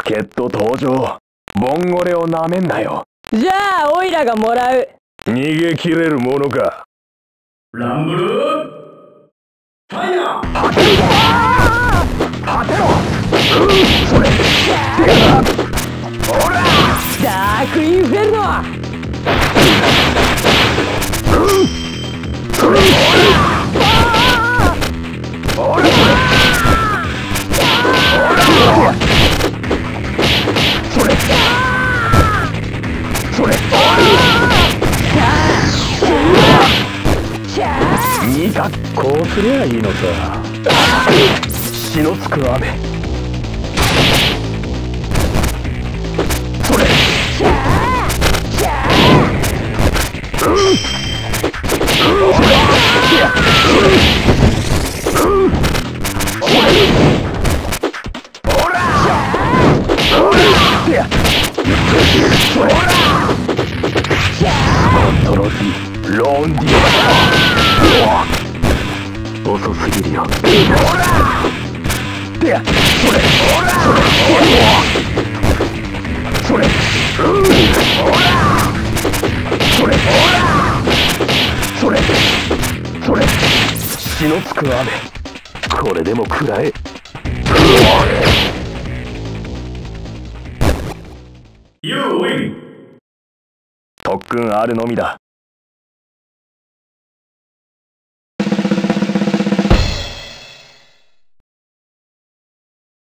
助っ人登場。ボンゴレをなめんなよ。 じゃあオイラがもらう。 逃げ切れるものか。 ランブルファイヤー。 果てろ。果てろ。それ。ほら。 ダークインフェルノ。 それ。ほら。それ。それ。いいか、こうすりゃいいのさ。血のつく雨。それ。コントロールローンディオ遅すぎるよ。ほらそれ。ほらそれ。ほらそれ。ほらそれ。それ。血のつく雨。これでも食らえ。 You win。 特訓あるのみだ。